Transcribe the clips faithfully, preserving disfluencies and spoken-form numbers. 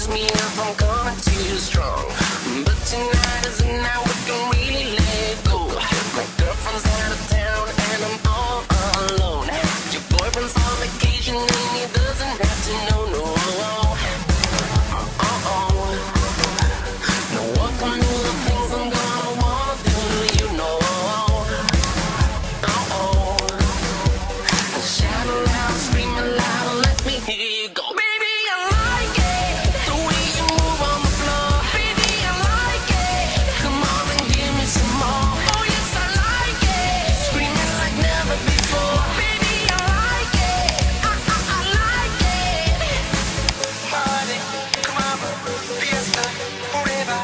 excuse me if I'm coming too strong, but tonight is the night we can really let go. My girlfriend's out of town and I'm all alone. Your boyfriend's on vacation and he doesn't have to know, no. Uh-oh. Now welcome to the things I'm gonna wanna do to you, know. Uh-oh. Shout aloud, scream aloud, let me hear you go. Baby, I like it, the way you move on the floor. Baby, I like it, come on and give me some more. Oh yes, I like it, screaming like never before. Baby, I like it, I, I, I like it. Party, come on, fiesta, forever.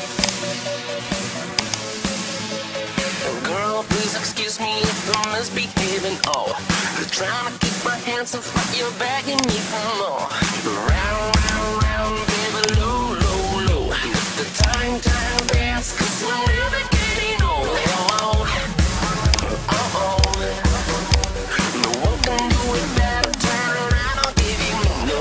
Girl, please excuse me if I'm misbehaving, oh, trying to keep my hands off what you're begging me for more. Round, round, round, baby, low, low, low. Let the time, time dance, cause we're never getting old. Uh-oh. No one can do it better. Turn around, I'll give you no.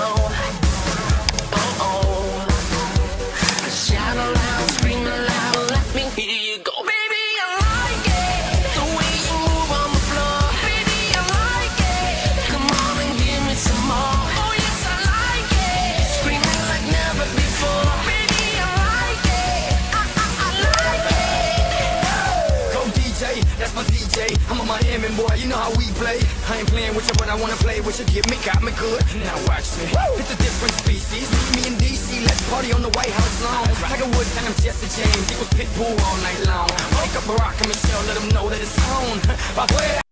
Uh-oh. Shout aloud, scream aloud, let me hear you go. Baby, I like it, the way you move on the floor. Baby, I like it, come on and give me some more. Oh yes, I like it, screaming like never before. Baby, I like it, I, I, I like it. Go D J, that's my D J. I'm a Miami boy, you know how we play. I ain't playing with you, but I wanna play with you. Give me, got me good. Now watch me. Woo! It's a different species. Meet me in D C, let's party on the White House lawn. Tiger Woods and I'm Jesse James. It was Pitbull all night long. Wake up Barack and Michelle, let them know that it's on.